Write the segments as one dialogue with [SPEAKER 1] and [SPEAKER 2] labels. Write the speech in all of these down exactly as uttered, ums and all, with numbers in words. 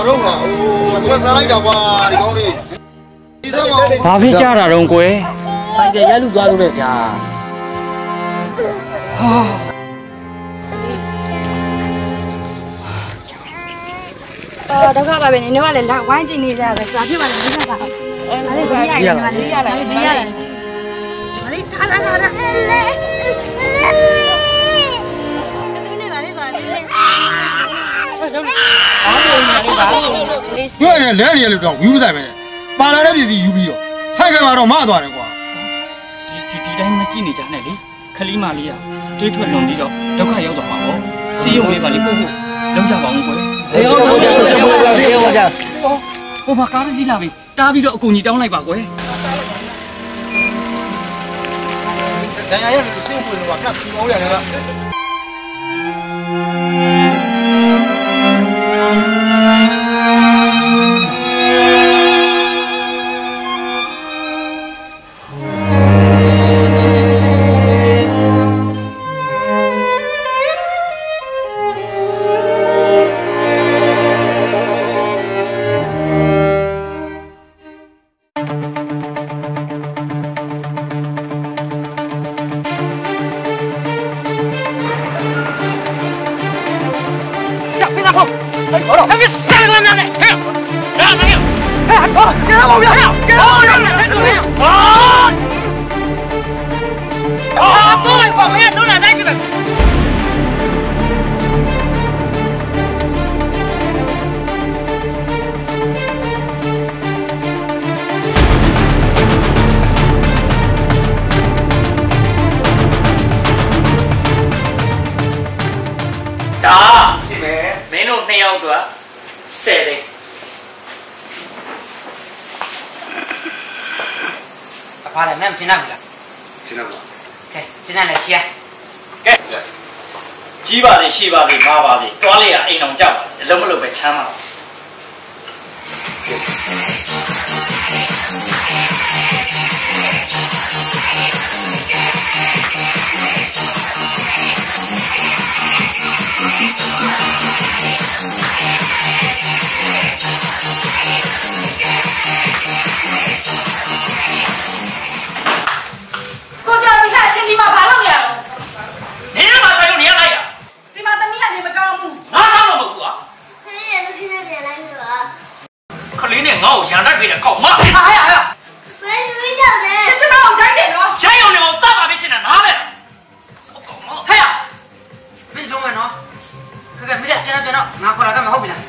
[SPEAKER 1] တော့လားဟိုစားလိုက်တာကွာဒီကောင်းလေးဒီစမ်းမ
[SPEAKER 2] ဘာဖြစ်ကြတာတော့ကွယ်
[SPEAKER 3] ဆိုင်ကရက်လူသွားလို့လေဗျာ
[SPEAKER 2] ဟာ
[SPEAKER 4] အော်ဒုက္ခပါပဲနင်တို့ကလည်းဝိုင်းကြည့်နေကြပဲဘာဖြစ်ပါလဲဒီကပါအဲငါလေးကိုရရတယ်ငါလေးရတယ်ဒီရတယ်ငါလေးထားလာထားလာ
[SPEAKER 1] ဘယ်နဲ့လဲနေရလို့တော့ဝီးမဆိုင်ပဲနဲ့ပါလာတဲ့ပြည်စီယူပြီးတော့ဆိုင်ကမှာတော့မသွားတယ်ကွာ
[SPEAKER 2] ဒီဒီဒီတိုင်းမကြည့်နေကြနဲ့လေခလီမလေးကတွေးထွက်လွန်ပြီးတော့ဒုက္ခရောက်သွားမှာပေါ့စီးရုံလေးပါလေပို့ဖို့လုံးကြပါအောင်ကွယ်
[SPEAKER 3] အေးဟုတ်ဟုတ်ဟုတ်ဟုတ်ဟုတ်ကြ
[SPEAKER 2] ဟိုမှာကားတစ်စီးလာပြီတားပြီးတော့အကူကြီးတောင်းလိုက်ပါကွယ်
[SPEAKER 1] ဒဏ်ရာရလို့ဆေးဖွင့်လို့ကဖြတ်ပြီးအောင်ရတယ်လား
[SPEAKER 3] ဘာလဲမင်းကျင်းနာပြီလား
[SPEAKER 1] ကျင်းနာပါ
[SPEAKER 3] ကဲကျင်းနာလည်းရှီယာ
[SPEAKER 2] ကဲကြီးပါလေရှေ့ပါလေမားပါလေတွားလိုက်ရအိမ်အောင်ကြောက်အလုံးမလို့ပဲချမ်းပါ
[SPEAKER 4] ဒီမှာဘာလုပ်နေရလဲ
[SPEAKER 2] နေရမှာဆိုင်လို့နေရလိုက်ရ
[SPEAKER 4] ဒီမှာသမီးကနေမကောင်းဘူး
[SPEAKER 2] ငါကောင်းလို့မဟုတ်ဘူးကွာ
[SPEAKER 4] ခလေးရဲ့မဖြစ်နေပြန်လိုက်လို့ပါ
[SPEAKER 2] ခလေးနဲ့ငါ့ကိုရန်တိုက်ပေးတယ်ကောက်မဟာ
[SPEAKER 4] ဟာဟာဘယ်လိုလုပ်လဲစစ်တမောင်ဆိုင်တယ်နော်
[SPEAKER 2] ဆိုင်အောင်နေအောင်တတ်ပါပေးချင်တာနားလဲစောက်ကောက်မ
[SPEAKER 3] ဟဲ့မင်းလုံးမယ်နော်ခက်ကမင်းပြန်ပြန်တော့ငါခေါ်လာကမဟုတ်ပြီလား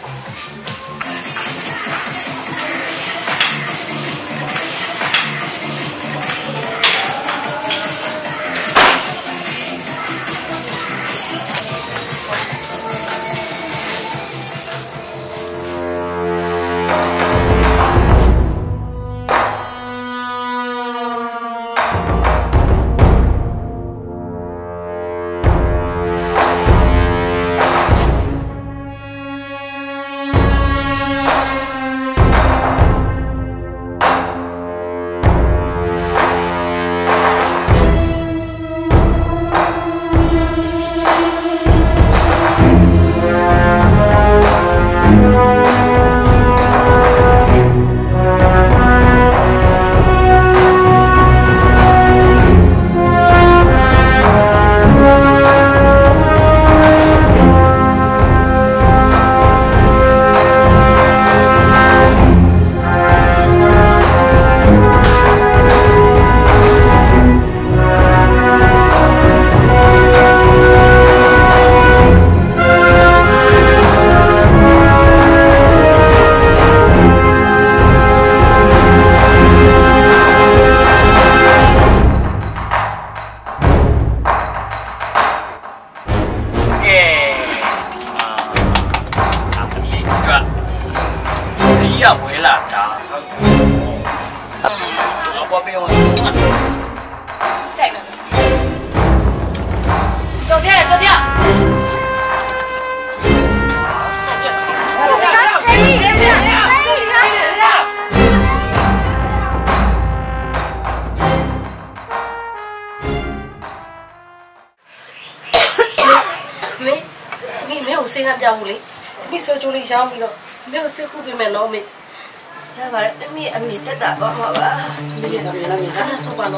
[SPEAKER 4] မင်းမင်းမင်းကိုစေးကပြောင်းဘူးလေမိဆိုချိုးလေးရောင်းပြီးတော့
[SPEAKER 5] 没有谁会给买老妹。那玩意儿，没没得打包好吧？没得，没得，没得，那上班了。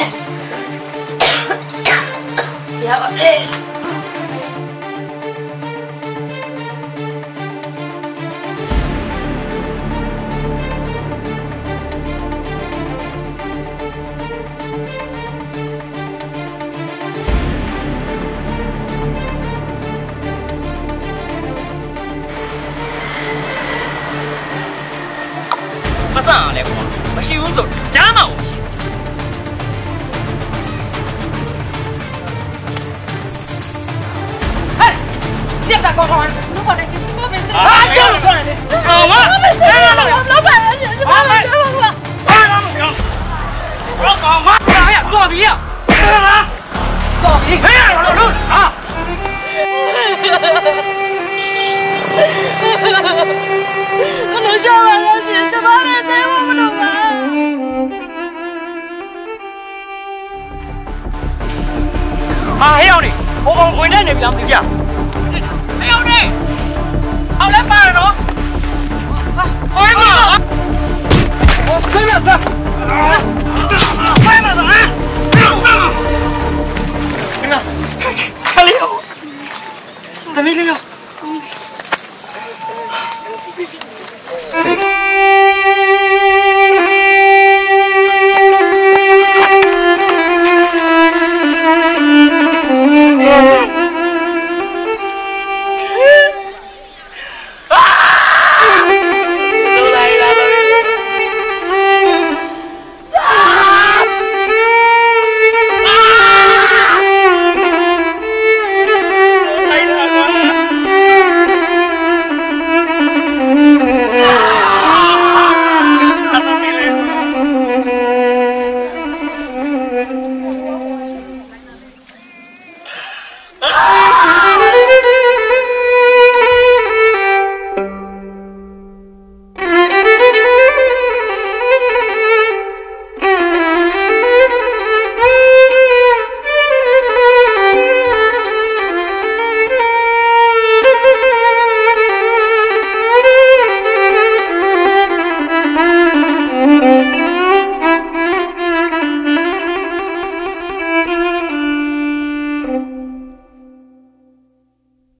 [SPEAKER 5] 呀，哎。
[SPEAKER 2] 不上来我，不是有走，这么我行。
[SPEAKER 3] 哎，你咋搞搞完？你搞的是怎么回事？
[SPEAKER 2] 啊，就是过来的。好吗？来来来，
[SPEAKER 4] 老板娘，你你帮我别帮我。
[SPEAKER 2] 来来来，我搞嘛？哎呀，装逼呀！装逼！哎呀，老刘啊！
[SPEAKER 4] 我能笑吗？老师，这方面谁我不懂吗？
[SPEAKER 2] 啊，还有呢，我讲回来那边对呀。还有呢，好来办了喏。快嘛！我随便走。快嘛走啊！看看了，怎么了？